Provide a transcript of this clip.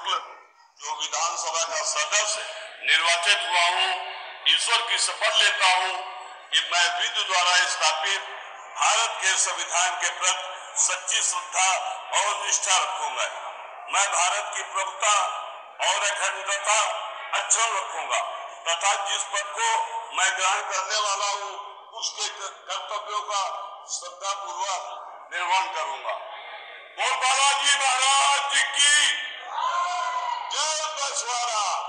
शुक्ल जो विधानसभा का सदस्य निर्वाचित हुआ हूँ, ईश्वर की शपथ लेता हूँ कि मैं विधि द्वारा स्थापित भारत के संविधान के प्रति सच्ची श्रद्धा और निष्ठा रखूंगा। मैं भारत की प्रभुता और अखंडता अक्षुण्ण रखूंगा तथा जिस पद को मैं ग्रहण करने वाला हूँ उसके कर्तव्यों का श्रद्धापूर्वक निर्वहन करूंगा। बोल बालाजी महाराज की जय। बसवारा।